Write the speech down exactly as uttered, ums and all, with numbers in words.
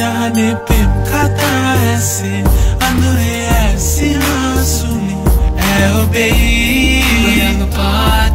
hane pim kata ese Andure esi hasuni Eh oh baby